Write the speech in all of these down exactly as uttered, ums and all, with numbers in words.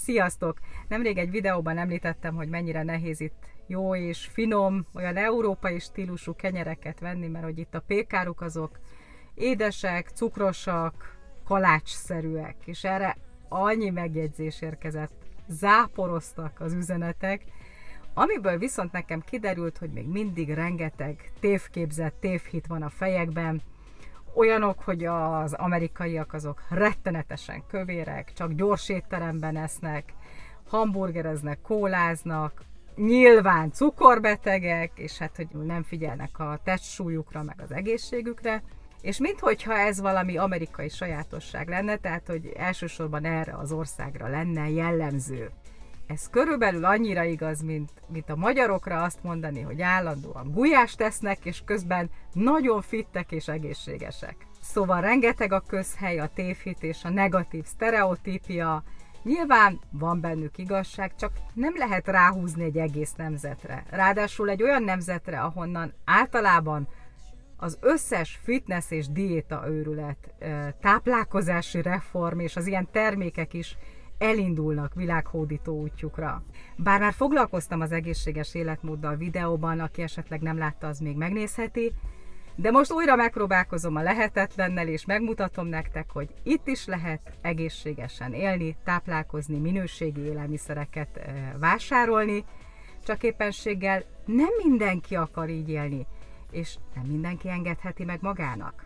Sziasztok! Nemrég egy videóban említettem, hogy mennyire nehéz itt jó és finom, olyan európai stílusú kenyereket venni, mert hogy itt a pékáruk azok édesek, cukrosak, kalácsszerűek, és erre annyi megjegyzés érkezett, záporoztak az üzenetek, amiből viszont nekem kiderült, hogy még mindig rengeteg tévképzett, tévhit van a fejekben, olyanok, hogy az amerikaiak azok rettenetesen kövérek, csak gyors étteremben esznek, hamburgereznek, kóláznak, nyilván cukorbetegek, és hát, hogy nem figyelnek a testsúlyukra, meg az egészségükre, és minthogyha ez valami amerikai sajátosság lenne, tehát, hogy elsősorban erre az országra lenne jellemző. Ez körülbelül annyira igaz, mint, mint a magyarokra azt mondani, hogy állandóan gulyást tesznek, és közben nagyon fittek és egészségesek. Szóval rengeteg a közhely, a tévhit és a negatív sztereotípia. Nyilván van bennük igazság, csak nem lehet ráhúzni egy egész nemzetre. Ráadásul egy olyan nemzetre, ahonnan általában az összes fitness és diéta őrület, táplálkozási reform és az ilyen termékek is elindulnak világhódító útjukra. Bár már foglalkoztam az egészséges életmóddal videóban, aki esetleg nem látta, az még megnézheti, de most újra megpróbálkozom a lehetetlennel, és megmutatom nektek, hogy itt is lehet egészségesen élni, táplálkozni, minőségi élelmiszereket vásárolni, csak éppenséggel nem mindenki akar így élni, és nem mindenki engedheti meg magának.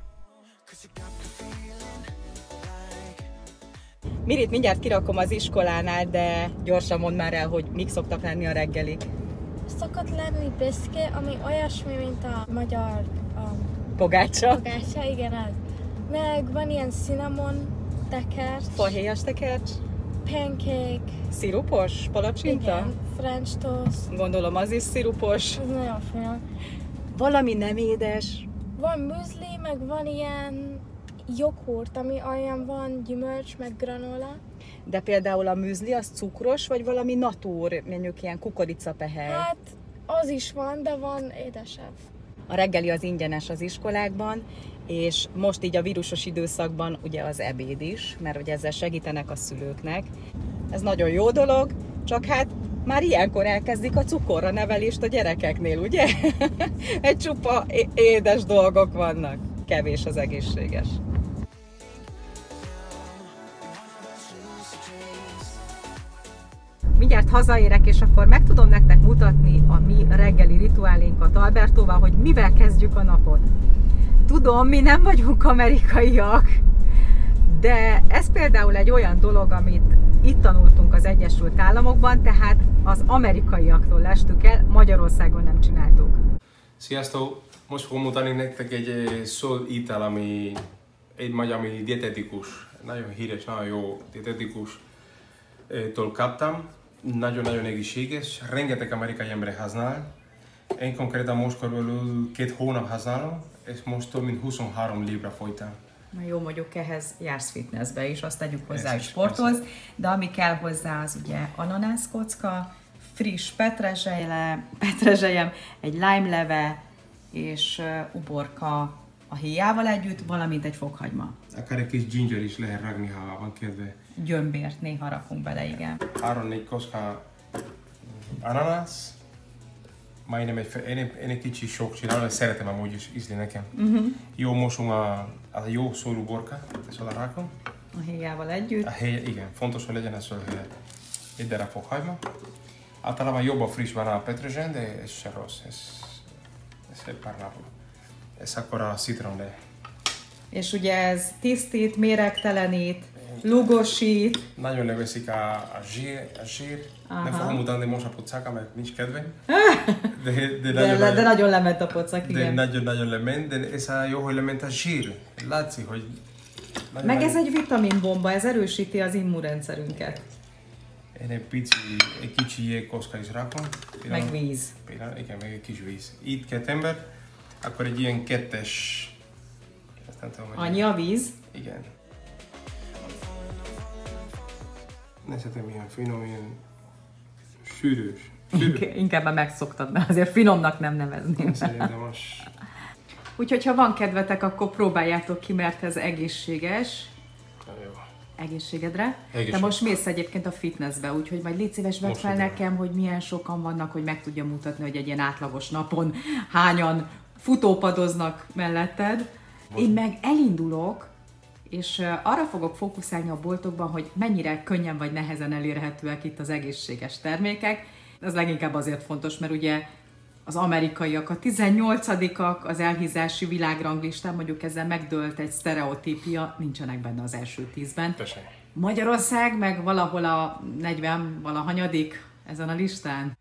Mirit mindjárt kirakom az iskolánál, de gyorsan mondd már el, hogy mik szoktak lenni a reggelik. Szokott lenni biszke, ami olyasmi, mint a magyar um, pogácsa. Pogácsa, igen az. Meg van ilyen cinnamon tekercs. Fahéjas tekercs. Pancake. Szirupos palacsinta? Igen, French toast. Gondolom az is szirupos. Ez nagyon finom. Valami nem édes. Van müzli, meg van ilyen joghurt, ami olyan van, gyümölcs, meg granola. De például a műzli az cukros, vagy valami natúr, mondjuk ilyen kukoricapehely? Hát az is van, de van édesebb. A reggeli az ingyenes az iskolákban, és most így a vírusos időszakban ugye az ebéd is, mert ugye ezzel segítenek a szülőknek. Ez nagyon jó dolog, csak hát már ilyenkor elkezdik a cukorra nevelést a gyerekeknél, ugye? Egy csupa édes dolgok vannak, kevés az egészséges. Mindjárt hazaérek, és akkor meg tudom nektek mutatni a mi reggeli rituálénkat Albertóval, hogy mivel kezdjük a napot. Tudom, mi nem vagyunk amerikaiak, de ez például egy olyan dolog, amit itt tanultunk az Egyesült Államokban, tehát az amerikaiaktól lestük el, Magyarországon nem csináltuk. Sziasztok! Most fogom mutatni nektek egy zöld ital, ami egy magyar, ami dietetikus, nagyon híres, nagyon jó dietetikus tól kaptam. Nagyon-nagyon egészséges, rengeteg amerikai ember használ. Én konkrétan most körülbelül két hónap használom, és most több mint huszonhárom libra fogytam. Na jó, mondjuk ehhez jársz fitnessbe is, azt tegyük hozzá, hogy sportolsz, de ami kell hozzá, az ugye ananászkocka, friss petrezsely, petrezselyem, egy lime-leve és uborka a héjával együtt, valamint egy fokhagyma. Akár egy kis ginger is lehet rágni, ha van kedve. Gyömbért néha rakunk bele, igen. Három-négy kocka ananász, majdnem egy, én, én egy kicsi sok csinálom, szeretem amúgy is ízli nekem. Uh-huh. Jó mosom a, a jó szórú borka, ezt oda rakom. A héjával együtt. A héj, igen, fontos, hogy legyen ez a egy darab fokhagyma. Általában jobb a friss van a petrezsely, de ez se rossz, ez, ez egy pár napot. Ez akkor a citron, de... És ugye ez tisztít, méregtelenít, lugosít. Nagyon leveszik a, a zsír, a zsír. Nem fogom mutatni most a pocáka, mert nincs kedvem. De, de, de, nagyon, de, de nagyon lement a pocak, igen. De nagyon-nagyon lement, de ez a jó, hogy lement a zsír. Látszik, hogy... Nagyon meg ez egy vitaminbomba, ez erősíti az immunrendszerünket. Én egy pici, egy kicsi jégkocka is rakom. Meg víz. Például, igen, meg egy kis víz. Itt két ember, akkor egy ilyen kettes... Tudom, annyi a víz? Igen. Nézhetem, milyen finom, ilyen sűrűs. Sűrű. Inkább megszoktad, mert azért finomnak nem nevezném. Szerintem most... Úgyhogy ha van kedvetek, akkor próbáljátok ki, mert ez egészséges. Na jó. Egészségedre. Egészség. Te most mész egyébként a fitnessbe, úgyhogy majd légy szíves, vedd fel nekem, hogy milyen sokan vannak, hogy meg tudja mutatni, hogy egy ilyen átlagos napon hányan futópadoznak melletted. Most. Én meg elindulok, és arra fogok fókuszálni a boltokban, hogy mennyire könnyen vagy nehezen elérhetőek itt az egészséges termékek. Ez leginkább azért fontos, mert ugye az amerikaiak a tizennyolcadikak az elhízási világranglistán, mondjuk ezzel megdőlt egy sztereotípia, nincsenek benne az első tízben. Köszön. Magyarország meg valahol a negyven valahanyadik ezen a listán.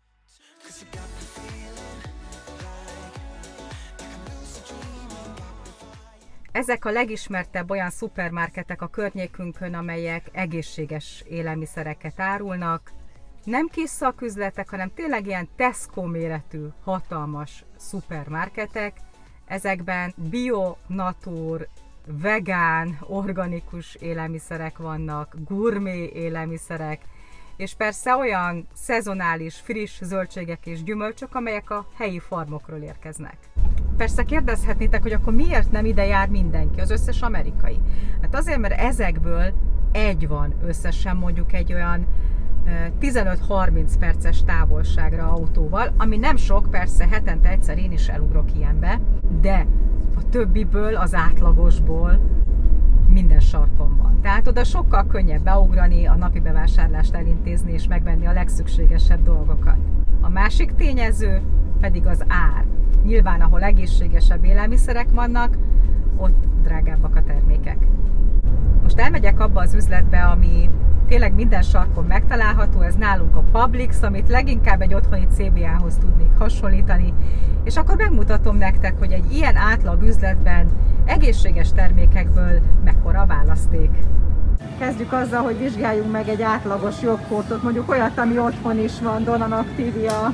Ezek a legismertebb olyan szupermarketek a környékünkön, amelyek egészséges élelmiszereket árulnak. Nem kis szaküzletek, hanem tényleg ilyen Tesco méretű, hatalmas szupermarketek. Ezekben bio, natur, vegán, organikus élelmiszerek vannak, gurmé élelmiszerek, és persze olyan szezonális, friss zöldségek és gyümölcsök, amelyek a helyi farmokról érkeznek. Persze kérdezhetnétek, hogy akkor miért nem ide jár mindenki, az összes amerikai? Hát azért, mert ezekből egy van összesen mondjuk egy olyan tizenöt-harminc perces távolságra autóval, ami nem sok, persze hetente egyszer én is elugrok ilyenbe, de a többiből, az átlagosból minden sarkon van. Tehát oda sokkal könnyebb beugrani, a napi bevásárlást elintézni és megvenni a legszükségesebb dolgokat. A másik tényező pedig az ár. Nyilván, ahol egészségesebb élelmiszerek vannak, ott drágábbak a termékek. Most elmegyek abba az üzletbe, ami tényleg minden sarkon megtalálható, ez nálunk a Publix, amit leginkább egy otthoni cé bé á-hoz tudnék hasonlítani, és akkor megmutatom nektek, hogy egy ilyen átlag üzletben egészséges termékekből mekkora a választék. Kezdjük azzal, hogy vizsgáljunk meg egy átlagos joghurtot, mondjuk olyat, ami otthon is van, Donan Activia.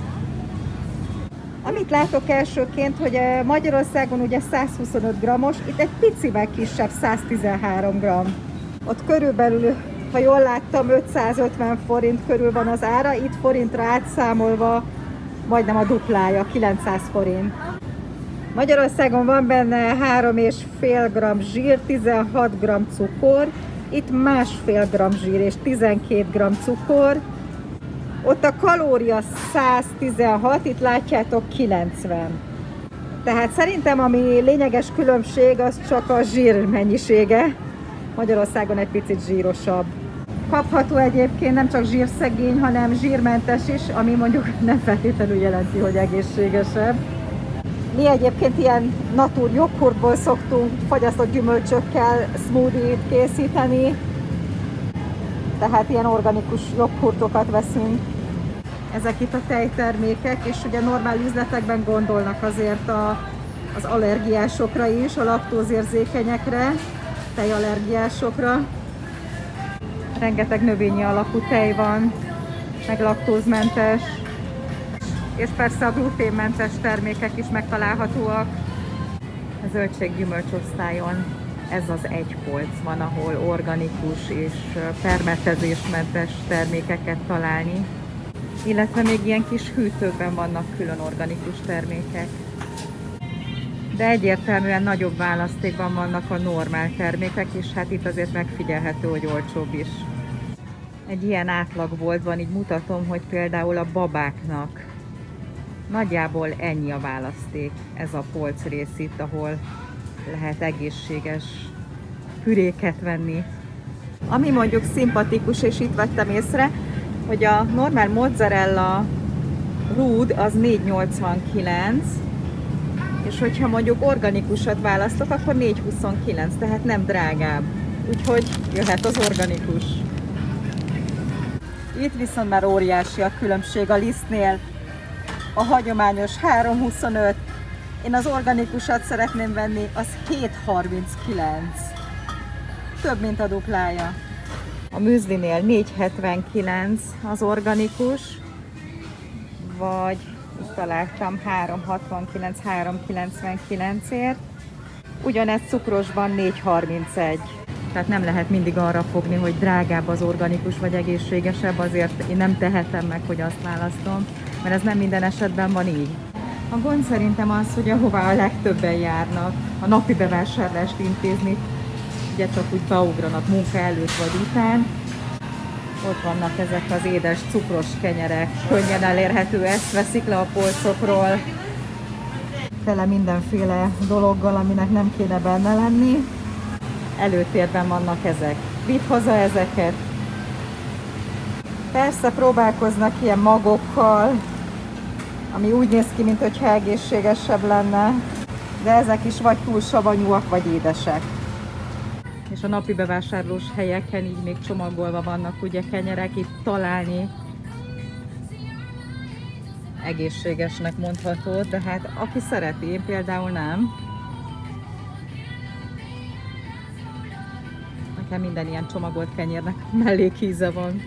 Amit látok elsőként, hogy Magyarországon ugye százhuszonöt grammos, itt egy picivel kisebb, száztizenhárom gramm. Ott körülbelül, ha jól láttam, ötszázötven forint körül van az ára, itt forintra átszámolva majdnem a duplája, kilencszáz forint. Magyarországon van benne három egész öt gramm zsír, tizenhat gramm cukor, itt másfél gramm zsír és tizenkét gramm cukor. Ott a kalória száztizenhat, itt látjátok kilencven. Tehát szerintem ami lényeges különbség, az csak a zsír mennyisége. Magyarországon egy picit zsírosabb. Kapható egyébként nem csak zsírszegény, hanem zsírmentes is, ami mondjuk nem feltétlenül jelenti, hogy egészségesebb. Mi egyébként ilyen natur joghurtból szoktunk fagyasztott gyümölcsökkel smoothie-t készíteni, tehát ilyen organikus joghurtokat veszünk. Ezek itt a tejtermékek, és ugye normál üzletekben gondolnak azért a, az allergiásokra is, a laktózérzékenyekre, tejallergiásokra. Rengeteg növényi alapú tej van, meg laktózmentes, és persze a gluténmentes termékek is megtalálhatóak. A zöldség-gyümölcs osztályon ez az egy polc van, ahol organikus és permetezésmentes termékeket találni, illetve még ilyen kis hűtőkben vannak külön organikus termékek. De egyértelműen nagyobb választékban vannak a normál termékek, és hát itt azért megfigyelhető, hogy olcsóbb is. Egy ilyen átlagboltban így mutatom, hogy például a babáknak nagyjából ennyi a választék, ez a polcrész itt, ahol lehet egészséges püréket venni. Ami mondjuk szimpatikus, és itt vettem észre, hogy a normál mozzarella rúd az négy nyolcvankilenc, és hogyha mondjuk organikusat választok, akkor négy huszonkilenc, tehát nem drágább. Úgyhogy jöhet az organikus. Itt viszont már óriási a különbség a lisztnél. A hagyományos három huszonöt, én az organikusat szeretném venni, az hét harminckilenc. Több, mint a duplája. A műzlinél négy hetvenkilenc az organikus, vagy itt találtam három hatvankilenc, három kilencvenkilencért. Ugyanez cukrosban négy harmincegy. Tehát nem lehet mindig arra fogni, hogy drágább az organikus vagy egészségesebb, azért én nem tehetem meg, hogy azt választom, mert ez nem minden esetben van így. A gond szerintem az, hogy ahová a legtöbben járnak, a napi bevásárlást intézni, ugye csak úgy beugranak munka előtt vagy után. Ott vannak ezek az édes, cukros kenyerek, könnyen elérhető, ezt veszik le a polcokról. Tele mindenféle dologgal, aminek nem kéne benne lenni. Előtérben vannak ezek. Vidd haza ezeket. Persze próbálkoznak ilyen magokkal, ami úgy néz ki, mintha egészségesebb lenne, de ezek is vagy túl savanyúak, vagy édesek. És a napi bevásárlós helyeken így még csomagolva vannak ugye kenyerek, itt találni egészségesnek mondható, de hát aki szereti, én például nem. Nekem minden ilyen csomagolt kenyérnek mellékíze van.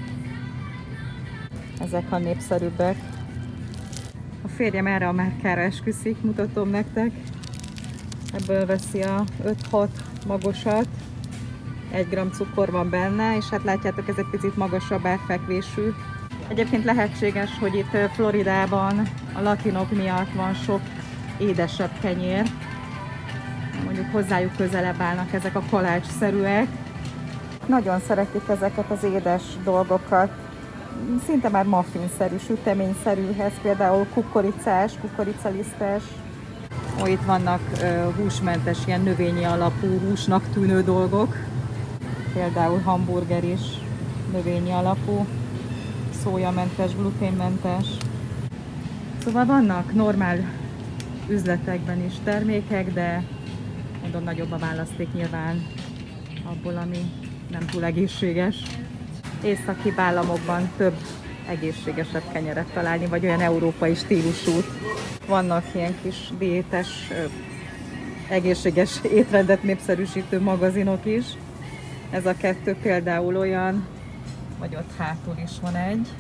Ezek a népszerűbbek. A férjem erre a márkára esküszik, mutatom nektek. Ebből veszi a öt-hat magosat. egy gramm cukor van benne, és hát látjátok, ez egy picit magasabb árfekvésű. Egyébként lehetséges, hogy itt Floridában a latinok miatt van sok édesebb kenyér. Mondjuk hozzájuk közelebb állnak ezek a kalácsszerűek. Nagyon szeretik ezeket az édes dolgokat. Szinte már muffinszerű, süteményszerűhez, például kukoricás, kukoricalisztes. Ó, itt vannak uh, húsmentes, ilyen növényi alapú húsnak tűnő dolgok. Például hamburger is növényi alapú, szójamentes, gluténmentes. Szóval vannak normál üzletekben is termékek, de mondom, nagyobb a választék nyilván abból, ami nem túl egészséges. Északi államokban több egészségesebb kenyeret találni, vagy olyan európai stílusút. Vannak ilyen kis diétes, egészséges étrendet népszerűsítő magazinok is. Ez a kettő például olyan, vagy ott hátul is van egy.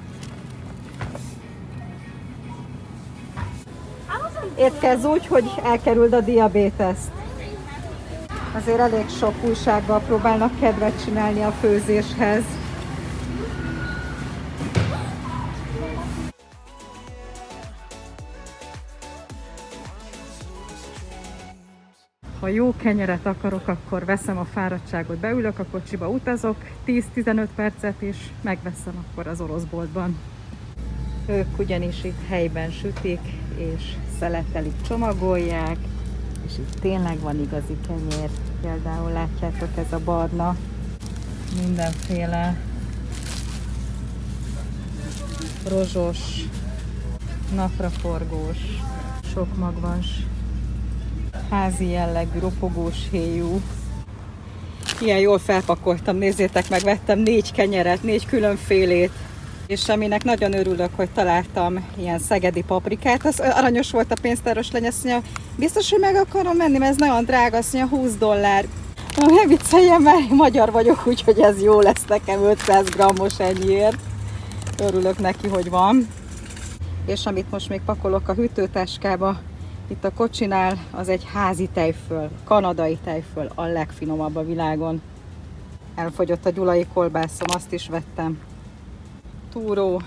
Étkezz úgy, hogy elkerüld a diabéteszt. Azért elég sok újsággal próbálnak kedvet csinálni a főzéshez. Ha jó kenyeret akarok, akkor veszem a fáradtságot, beülök a kocsiba, utazok tíz-tizenöt percet, és megveszem akkor az orosz boltban. Ők ugyanis itt helyben sütik, és szeletelik, csomagolják, és itt tényleg van igazi kenyér. Például látjátok, ez a barna, mindenféle rozsos, napraforgós, sokmagvas, házi jellegű, ropogós héjú. Ilyen jól felpakoltam, nézzétek meg, vettem négy kenyeret, négy különfélét, és aminek nagyon örülök, hogy találtam ilyen szegedi paprikát. Az aranyos volt a pénztáros lány, azt mondja, biztos, hogy meg akarom menni, mert ez nagyon drága, azt mondja, húsz dollár. Ne vicceljem, mert én magyar vagyok, úgyhogy ez jó lesz nekem ötszáz grammos ennyiért. Örülök neki, hogy van. És amit most még pakolok a hűtőtáskába, itt a kocsinál, az egy házi tejföl, kanadai tejföl, a legfinomabb a világon. Elfogyott a gyulai kolbászom, azt is vettem. Túró.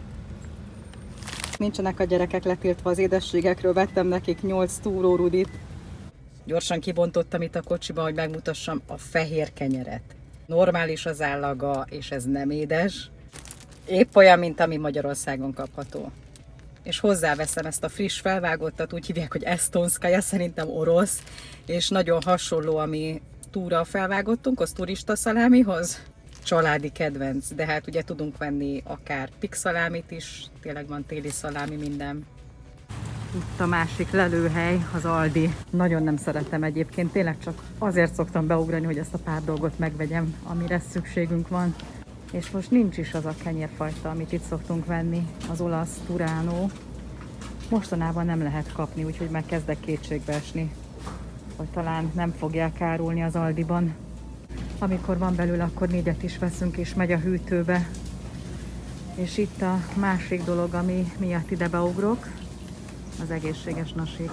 Nincsenek a gyerekek letiltva az édességekről, vettem nekik nyolc túró rudit. Gyorsan kibontottam itt a kocsiba, hogy megmutassam a fehér kenyeret. Normális az állaga, és ez nem édes. Épp olyan, mint ami Magyarországon kapható. És hozzáveszem ezt a friss felvágottat, úgy hívják, hogy estonszkaja, szerintem orosz, és nagyon hasonló, ami túra felvágottunk, az turista szalámihoz. Családi kedvenc, de hát ugye tudunk venni akár pigszalámit is, tényleg van téli szalámi, minden. Itt a másik lelőhely, az Aldi. Nagyon nem szeretem egyébként, tényleg csak azért szoktam beugrani, hogy ezt a pár dolgot megvegyem, amire szükségünk van. És most nincs is az a kenyérfajta, amit itt szoktunk venni, az olasz Turano. Mostanában nem lehet kapni, úgyhogy már kezdek kétségbe esni, hogy talán nem fogják árulni az Aldiban. Amikor van belőle, akkor négyet is veszünk, és megy a hűtőbe. És itt a másik dolog, ami miatt ide beugrok, az egészséges nasik.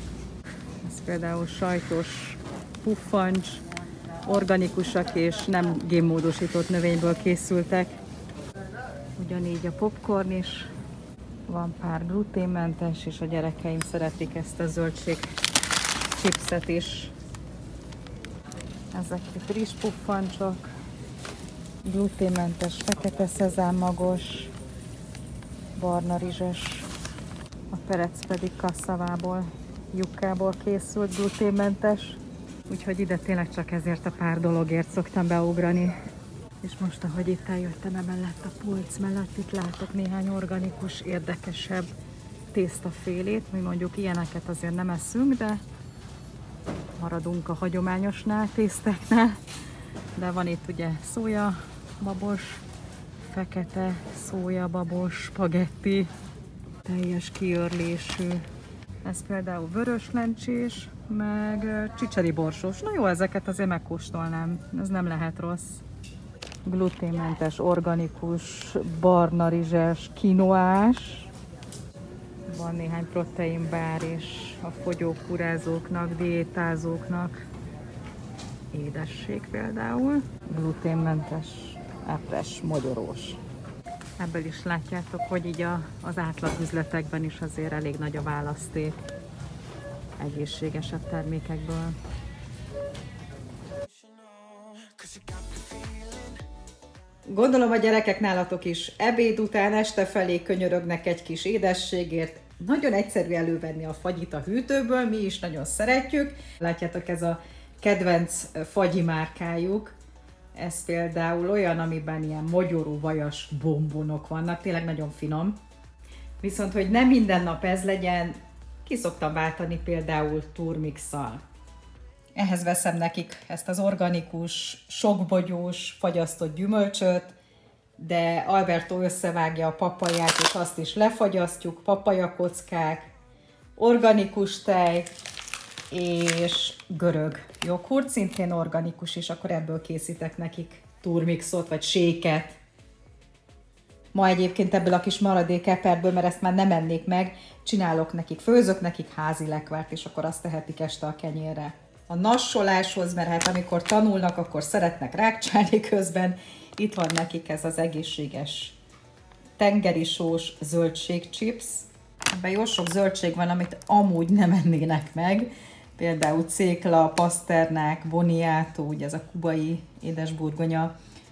Ez például sajtos puffancs, organikusak és nem génmódosított növényből készültek. Ugyanígy a popcorn is, van pár gluténmentes, és a gyerekeim szeretik ezt a zöldség chipset is. Ezek itt rizspuffancsok, gluténmentes, fekete szezámmagos, barna rizses, a perec pedig kasszavából, jukkából készült, gluténmentes. Úgyhogy ide tényleg csak ezért a pár dologért szoktam beugrani. És most, ahogy itt eljöttem emellett a polc mellett, itt látok néhány organikus, érdekesebb tésztafélét. Mi mondjuk ilyeneket azért nem eszünk, de maradunk a hagyományosnál, tésztáknál. De van itt ugye szójababos, fekete szójababos, spagetti, teljes kiörlésű. Ez például vörös lencsés, meg csicseri borsós. Na jó, ezeket azért megkóstolnám, ez nem lehet rossz. Gluténmentes, organikus, barna rizses, kinoás. Van néhány proteinbár is a fogyókúrázóknak, diétázóknak. Édesség például. Gluténmentes, epres, mogyorós. Ebből is látjátok, hogy így a, az átlagüzletekben is azért elég nagy a választék egészségesebb termékekből. Gondolom a gyerekek nálatok is ebéd után este felé könyörögnek egy kis édességért. Nagyon egyszerű elővenni a fagyit a hűtőből, mi is nagyon szeretjük. Látjátok, ez a kedvenc fagyi márkájuk. Ez például olyan, amiben ilyen mogyoró vajas bombonok vannak, tényleg nagyon finom. Viszont, hogy nem minden nap ez legyen, ki szoktam váltani például turmixal. Ehhez veszem nekik ezt az organikus, sokbogyós, fagyasztott gyümölcsöt, de Alberto összevágja a papaját, és azt is lefagyasztjuk, papajakockák, organikus tej, és görög joghurt, szintén organikus, és akkor ebből készítek nekik turmixot, vagy séket. Ma egyébként ebből a kis maradék eperből, mert ezt már nem ennék meg, csinálok nekik, főzök nekik házi lekvárt, és akkor azt tehetik este a kenyérre. A nassoláshoz, mert hát amikor tanulnak, akkor szeretnek rákcsálni közben, itt van nekik ez az egészséges tengeri sós zöldségchips. Ebben jó sok zöldség van, amit amúgy nem ennének meg. Például cékla, paszternák, boniato, ugye ez a kubai édesburgonya,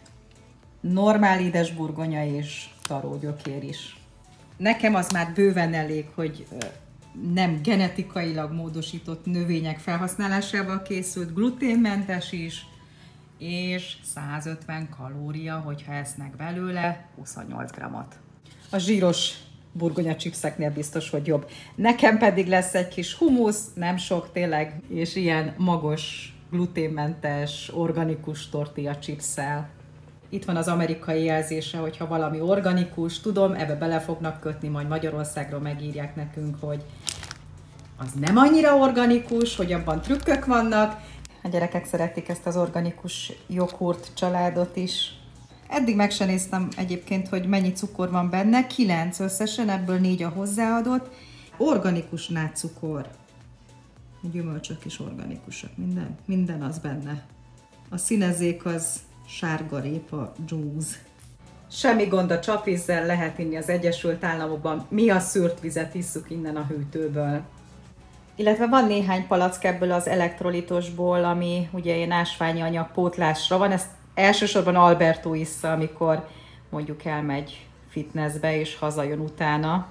normál édesburgonya és tarógyökér is. Nekem az már bőven elég, hogy nem genetikailag módosított növények felhasználásával készült, gluténmentes is, és százötven kalória, hogyha esznek belőle, huszonnyolc grammot. A zsíros burgonya chipseknél biztos, hogy jobb. Nekem pedig lesz egy kis humusz, nem sok tényleg, és ilyen magos, gluténmentes, organikus tortilla chipssel. Itt van az amerikai jelzése, hogyha valami organikus, tudom, ebbe bele fognak kötni, majd Magyarországról megírják nekünk, hogy az nem annyira organikus, hogy abban trükkök vannak. A gyerekek szeretik ezt az organikus joghurt családot is. Eddig meg sem néztem egyébként, hogy mennyi cukor van benne, kilenc összesen, ebből négy a hozzáadott. Organikus nátszukor. A gyümölcsök is organikusak, minden, minden az benne. A színezék az sárgarépa juice. Semmi gond a csapvízzel, lehet inni az Egyesült Államokban. Mi a szűrt vizet isszuk innen a hűtőből. Illetve van néhány palack ebből az elektrolitosból, ami ugye ilyen ásványi anyag pótlásra van. Ezt elsősorban Alberto issza, amikor mondjuk elmegy fitnessbe és hazajön utána.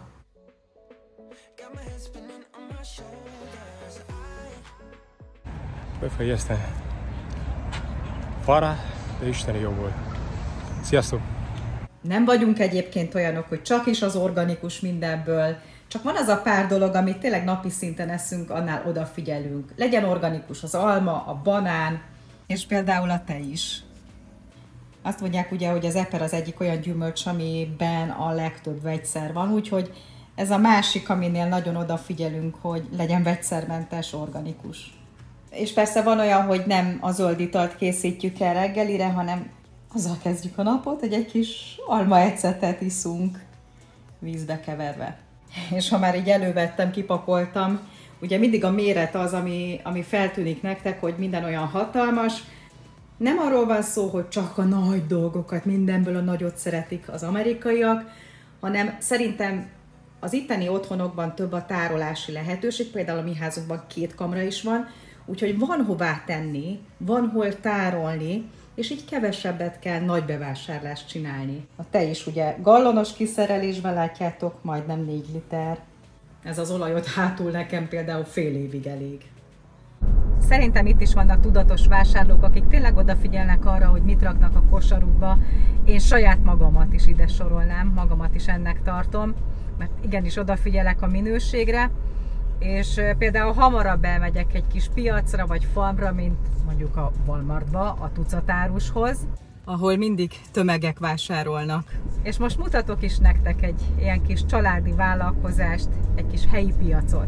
Befejeztem. Fara, de isteni jó volt. Sziasztok! Nem vagyunk egyébként olyanok, hogy csak is az organikus mindenből, csak van az a pár dolog, amit tényleg napi szinten eszünk, annál odafigyelünk. Legyen organikus az alma, a banán, és például a tej is. Azt mondják ugye, hogy az eper az egyik olyan gyümölcs, amiben a legtöbb vegyszer van, úgyhogy ez a másik, aminél nagyon odafigyelünk, hogy legyen vegyszermentes, organikus. És persze van olyan, hogy nem a zöld italt készítjük el reggelire, hanem azzal kezdjük a napot, hogy egy kis almaecetet iszunk vízbe keverve. És ha már így elővettem, kipakoltam, ugye mindig a méret az, ami, ami feltűnik nektek, hogy minden olyan hatalmas. Nem arról van szó, hogy csak a nagy dolgokat, mindenből a nagyot szeretik az amerikaiak, hanem szerintem az itteni otthonokban több a tárolási lehetőség, például a mi házunkban két kamra is van, Úgyhogy van hová tenni, van hol tárolni, és így kevesebbet kell nagy bevásárlást csinálni. A tej is ugye gallonos kiszerelésben látjátok, majdnem négy liter. Ez az olajot hátul nekem például fél évig elég. Szerintem itt is vannak tudatos vásárlók, akik tényleg odafigyelnek arra, hogy mit raknak a kosarukba. Én saját magamat is ide sorolnám, magamat is ennek tartom, mert igenis odafigyelek a minőségre, és például hamarabb elmegyek egy kis piacra vagy farmra, mint mondjuk a Walmartba, a tucatárushoz, ahol mindig tömegek vásárolnak. És most mutatok is nektek egy ilyen kis családi vállalkozást, egy kis helyi piacot.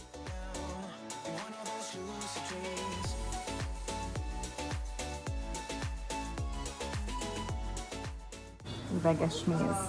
Üveges méz.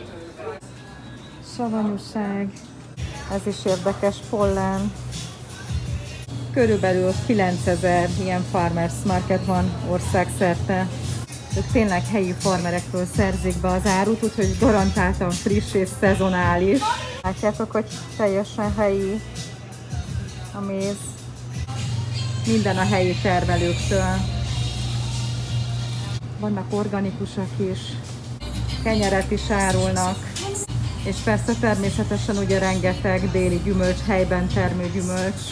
Savanyúság. Ez is érdekes, pollen. Körülbelül kilencezer ilyen farmers market van országszerte. Ők tényleg helyi farmerekről szerzik be az árut, úgyhogy garantáltan friss és szezonális. Látjátok, hogy teljesen helyi a méz. Minden a helyi termelőktől. Vannak organikusak is, kenyeret is árulnak, és persze természetesen ugye rengeteg déli gyümölcs, helyben termő gyümölcs.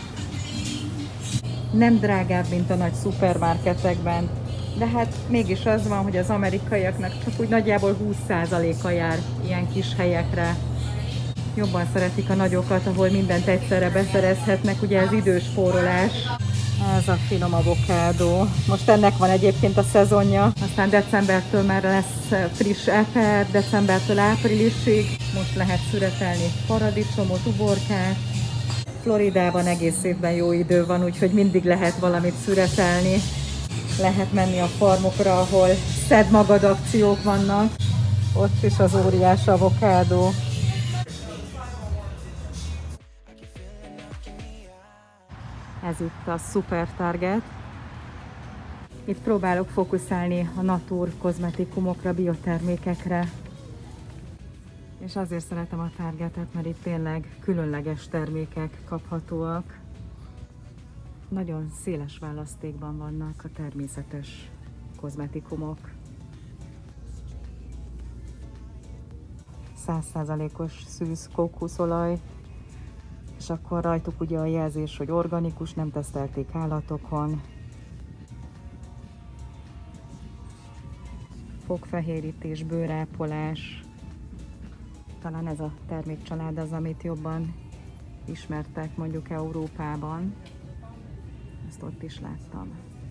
Nem drágább, mint a nagy szupermarketekben, de hát mégis az van, hogy az amerikaiaknak csak úgy nagyjából húsz százaléka jár ilyen kis helyekre. Jobban szeretik a nagyokat, ahol mindent egyszerre beszerezhetnek, ugye ez időspórolás. Ez a finom avokádó. Most ennek van egyébként a szezonja, aztán decembertől már lesz friss eper, decembertől áprilisig. Most lehet szüretelni paradicsomot, uborkát. Floridában egész évben jó idő van, úgyhogy mindig lehet valamit szüretelni. Lehet menni a farmokra, ahol szedd magad akciók vannak. Ott is az óriás avokádó. Ez itt a Super Target. Itt próbálok fókuszálni a natur kozmetikumokra, biotermékekre. És azért szeretem a Targetet, mert itt tényleg különleges termékek kaphatóak. Nagyon széles választékban vannak a természetes kozmetikumok. száz százalékos szűz kókuszolaj, és akkor rajtuk ugye a jelzés, hogy organikus, nem tesztelték állatokon. Fogfehérítés, bőrápolás. Talán ez a termékcsalád az, amit jobban ismertek mondjuk Európában. Ezt ott is láttam.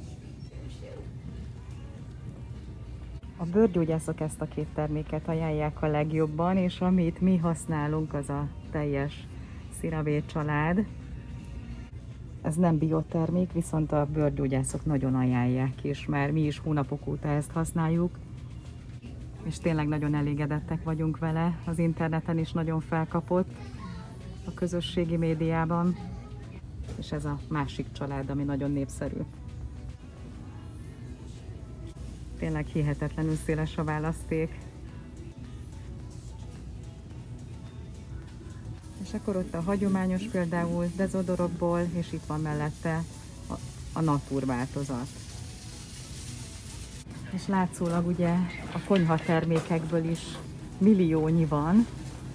A bőrgyógyászok ezt a két terméket ajánlják a legjobban, és amit mi használunk, az a teljes CeraVe család. Ez nem biotermék, viszont a bőrgyógyászok nagyon ajánlják, és már mi is hónapok óta ezt használjuk, és tényleg nagyon elégedettek vagyunk vele. Az interneten is nagyon felkapott, a közösségi médiában, és ez a másik család, ami nagyon népszerű. Tényleg hihetetlenül széles a választék. És akkor ott a hagyományos például dezodorokból, és itt van mellette a, a natur változat. És látszólag ugye a konyha termékekből is milliónyi van.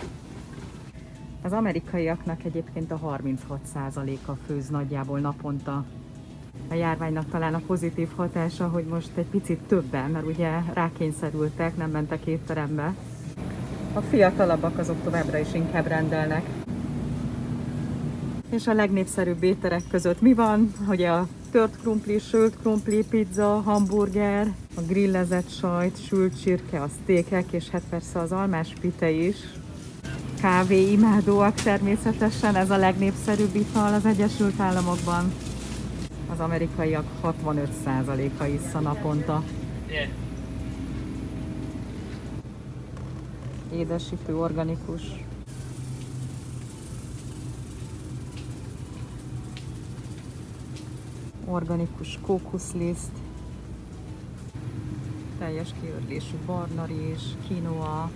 Az amerikaiaknak egyébként a harminchat százaléka főz nagyjából naponta. A járványnak talán a pozitív hatása, hogy most egy picit többen, mert ugye rákényszerültek, nem mentek étterembe. A fiatalabbak azok továbbra is inkább rendelnek. És a legnépszerűbb ételek között mi van? Ugye a tört krumpli, sült krumpli, pizza, hamburger, a grillezett sajt, sült csirke, a sztékek, és hát persze az almás pite is. Kávé imádóak természetesen, ez a legnépszerűbb ital az Egyesült Államokban. Az amerikaiak hatvanöt százaléka issza naponta. Édesítő, organikus. Organikus kókuszliszt. Teljes kiörlésű barna rizs, quinoa.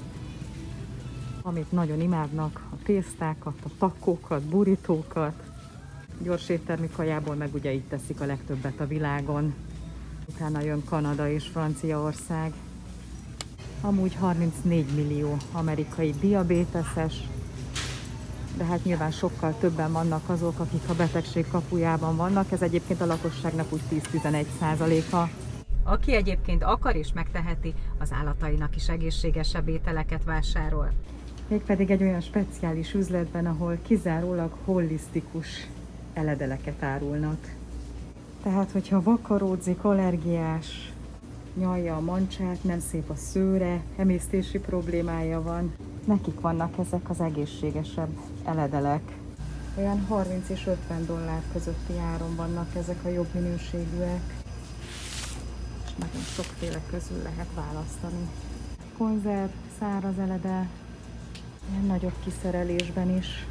Amit nagyon imádnak, a tésztákat, a takókat, burítókat. Gyors éttermi kajából meg ugye itt teszik a legtöbbet a világon. Utána jön Kanada és Franciaország. Amúgy harmincnégy millió amerikai diabéteses, de hát nyilván sokkal többen vannak azok, akik a betegség kapujában vannak. Ez egyébként a lakosságnak úgy tíz-tizenegy százaléka. Aki egyébként akar és megteheti, az állatainak is egészségesebb ételeket vásárol. Mégpedig egy olyan speciális üzletben, ahol kizárólag holisztikus eledeleket árulnak. Tehát, hogyha vakaródzik, allergiás, nyalja a mancsát, nem szép a szőre, emésztési problémája van, nekik vannak ezek az egészségesebb eledelek. Olyan harminc és ötven dollár közötti áron vannak ezek a jobb minőségűek. És nagyon sokféle közül lehet választani. Konzerv, száraz eledel, ilyen nagyobb kiszerelésben is.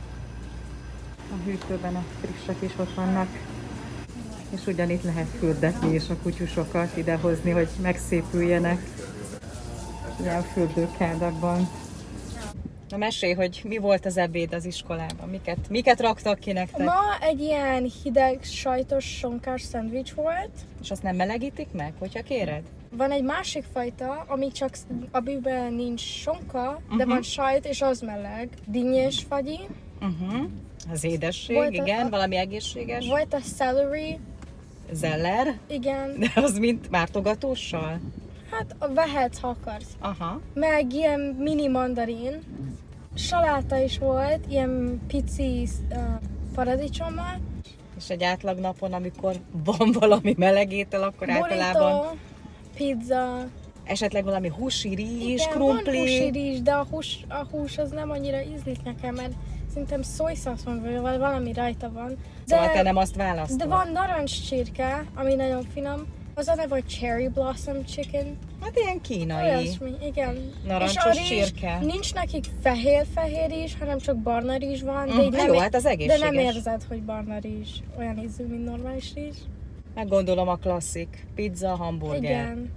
A hűtőben a frissek is ott vannak. És ugyanitt lehet fürdetni és a kutyusokat idehozni, hogy megszépüljenek. Ilyen fürdőkádakban. Na mesélj, hogy mi volt az ebéd az iskolában? Miket, miket raktak ki nektek? Ma egy ilyen hideg sajtos sonkás szendvics volt. És azt nem melegítik meg, hogyha kéred? Van egy másik fajta, ami csak, amiben nincs sonka, uh-huh. de van sajt, és az meleg. Dinnyés fagyi. Uh-huh. Az édesség, volt igen, a, valami egészséges. Volt a celery. Zeller? Igen. De az mint mártogatóssal? Hát vehetsz, ha akarsz. Aha. Meg ilyen mini mandarin. Saláta is volt, ilyen pici uh, paradicsommal. És egy átlag napon, amikor van valami meleg étel, akkor burrito, általában... pizza. Esetleg valami húsi rizs, igen, krumpli. Van húsi rizs, de a hús, a hús az nem annyira ízlik nekem, mert szerintem szójszasz van, vagy valami rajta van. De, szóval te nem azt választod. De van narancscsirke, ami nagyon finom. Az a neve, hogy Cherry Blossom Chicken. Hát ilyen kínai. Olyasmi, igen. Narancsos és csirke. Nincs nekik fehér-fehér rizs, hanem csak barna rizs van. De, Mm, így nem jó, hát az egészséges. De nem érzed, hogy barna rizs. Olyan ízű, mint normális rizs. Meggondolom a klasszik. Pizza, hamburger. Igen.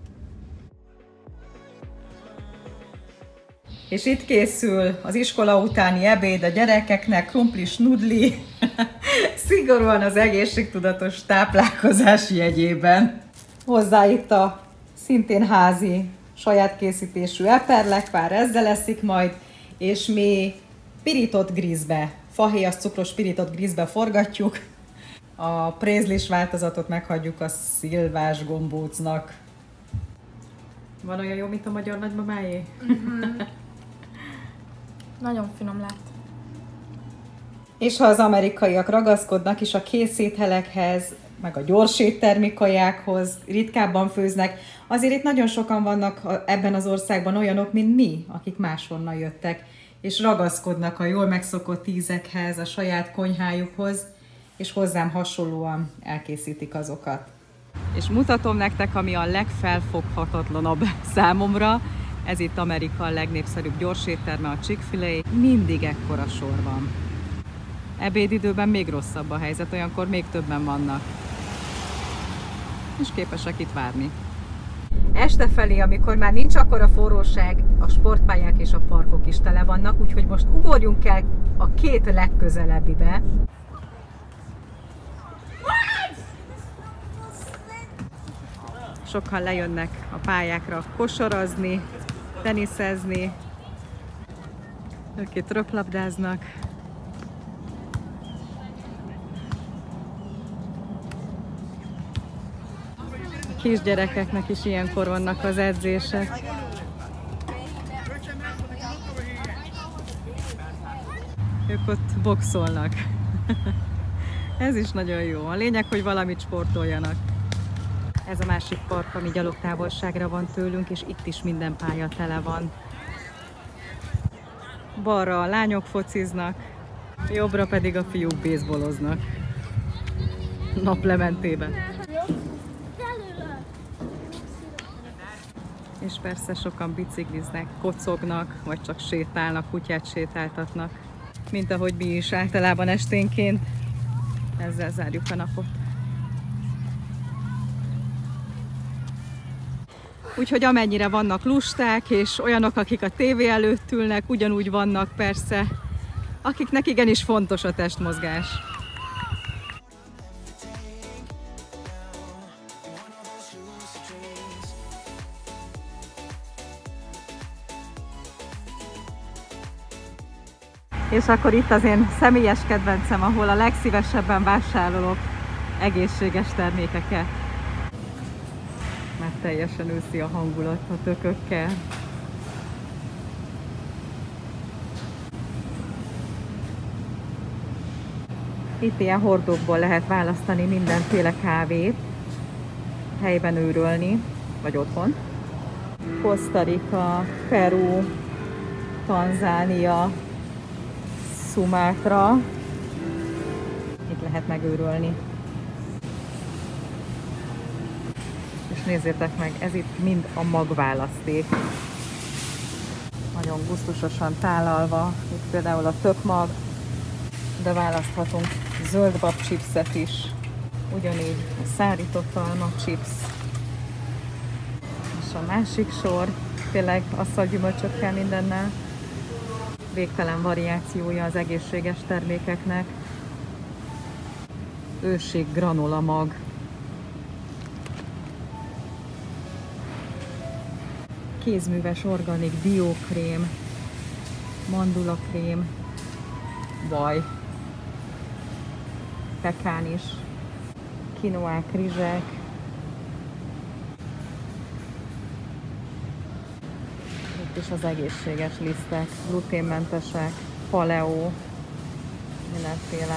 És itt készül az iskola utáni ebéd a gyerekeknek, krumplis nudli, szigorúan az egészségtudatos táplálkozás jegyében. Hozzá itt a szintén házi, saját készítésű eperlekvár, ezzel eszik majd, és mi pirított grízbe, fahéjas cukros pirított grízbe forgatjuk. A prézlis változatot meghagyjuk a szilvás gombócnak. Van olyan jó, mint a magyar nagymamáé? Mm-hmm. Nagyon finom lett. És ha az amerikaiak ragaszkodnak is a készételekhez, meg a gyors éttermi kajákhoz, ritkábban főznek, azért itt nagyon sokan vannak ebben az országban olyanok, mint mi, akik máshonnan jöttek, és ragaszkodnak a jól megszokott ízekhez, a saját konyhájukhoz, és hozzám hasonlóan elkészítik azokat. És mutatom nektek, ami a legfelfoghatatlanabb számomra. Ez itt Amerika legnépszerűbb gyorsétterme, a Chick-fil-A. Mindig ekkora sor van. Ebédidőben még rosszabb a helyzet, olyankor még többen vannak. És képesek itt várni. Este felé, amikor már nincs akkora forróság, a sportpályák és a parkok is tele vannak, úgyhogy most ugorjunk el a két legközelebbibe. Sokan lejönnek a pályákra kosarazni, teniszezni, ők itt röplabdáznak. A kisgyerekeknek is ilyenkor vannak az edzések. Ők ott boxolnak. Ez is nagyon jó. A lényeg, hogy valamit sportoljanak. Ez a másik park, ami gyalogtávolságra van tőlünk, és itt is minden pálya tele van. Balra a lányok fociznak, jobbra pedig a fiúk baseballoznak. Naplementében. És persze sokan bicikliznek, kocognak, vagy csak sétálnak, kutyát sétáltatnak. Mint ahogy mi is általában esténként. Ezzel zárjuk a napot. Úgyhogy amennyire vannak lusták, és olyanok, akik a tévé előtt ülnek, ugyanúgy vannak persze, akiknek igenis fontos a testmozgás. És akkor itt az én személyes kedvencem, ahol a legszívesebben vásárolok egészséges termékeket. Már teljesen őszi a hangulat a tökökkel. Itt ilyen hordókból lehet választani mindenféle kávét, helyben őrölni, vagy otthon. Costa Rica, Peru, Tanzánia, Sumatra. Itt lehet megőrölni. És nézzétek meg, ez itt mind a magválaszték. Nagyon gusztusosan tálalva. Itt például a tökmag, de választhatunk zöldbab chipset is. Ugyanígy a szárított alma chips. És a másik sor, tényleg asszalgyümölcsökkel mindennel. Végtelen variációja az egészséges termékeknek. Őség granola mag. Kézműves organik diókrém, mandulakrém, vaj, pekán is, kinoák, rizsek, itt is az egészséges lisztek, gluténmentesek, paleo, mindenféle.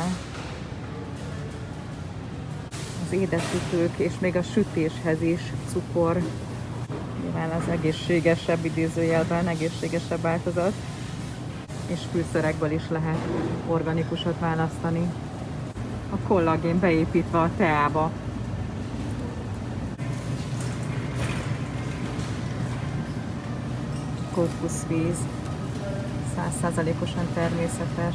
Az édesütők és még a sütéshez is cukor, nyilván az egészségesebb, idézőjelben egészségesebb változat, és fűszerekből is lehet organikusot választani. A kollagén beépítve a teába. Kókuszvíz, száz százalékosan természetes.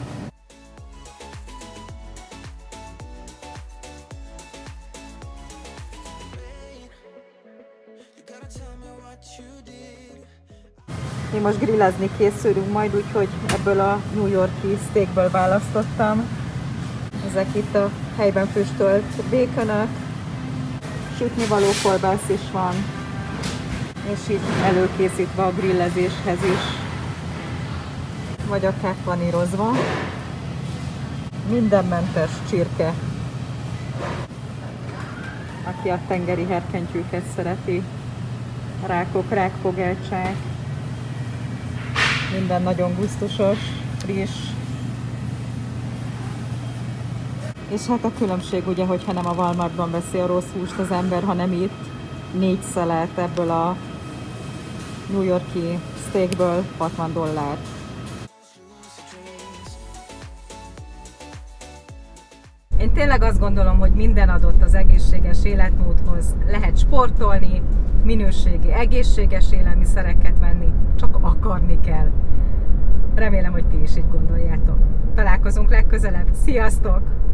Mi most grillezni készülünk majd, úgyhogy ebből a New York-i steakből választottam. Ezek itt a helyben füstölt békönök, sütnivaló kolbász is van, és itt előkészítve a grillezéshez is, vagy akár panírozva. Mindenmentes csirke, aki a tengeri herkentyűket szereti, rákok, rákpogácsák, minden nagyon gusztusos, friss. És hát a különbség ugye, hogyha nem a Walmartban veszi a rossz húst az ember, hanem itt négy szelet ebből a New York-i steakből hatvan dollár. Én tényleg azt gondolom, hogy minden adott az egészséges életmódhoz. Lehet sportolni, minőségi, egészséges élelmiszereket venni, csak akarni kell. Remélem, hogy ti is így gondoljátok. Találkozunk legközelebb. Sziasztok!